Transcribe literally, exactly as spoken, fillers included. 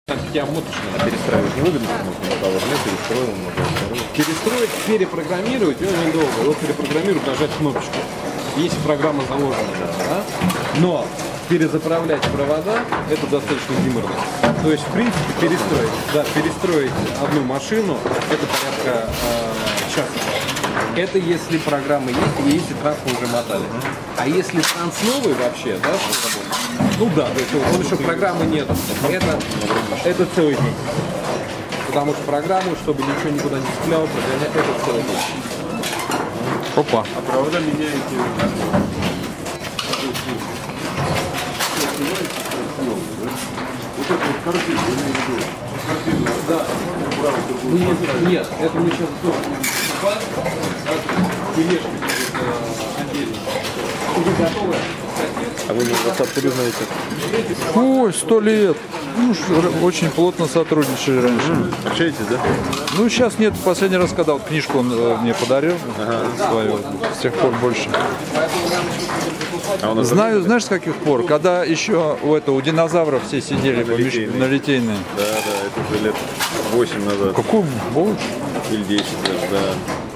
Я моточный. А перестраивать не выгодно, потому что на кого перестроил, много. Перестроить, перепрограммировать очень долго. Его перепрограммируют, нажать кнопочку. Есть программа заложена, да? Но перезаправлять провода это достаточно геморройно. То есть, в принципе, перестроить, да, перестроить одну машину это порядка э, часа. Это если программа есть, и если транспорт уже мотали. А если транс новый вообще, да, ну да, то есть он еще программы нет. Это, это целый день. Потому что программу, чтобы ничего никуда не цепляло, прогонять это целый день. Опа. А провода меняете? Вот это вот картина, да. Нет, нет, это мы сейчас тоже тележка отдельно. Уже готовая. А вы нас откуда знаете? Ой, сто лет. Ну, очень плотно сотрудничали раньше. Общаетесь, да? Ну, сейчас нет. Последний раз, когда вот книжку он э, мне подарил, ага. свою, с тех пор больше. А он Знаю, знаешь, с каких пор? Когда еще у этого, у динозавров все сидели на Литейной. на Литейной. Да, да, это уже лет восемь назад. Какой больше? Или десять даже, да.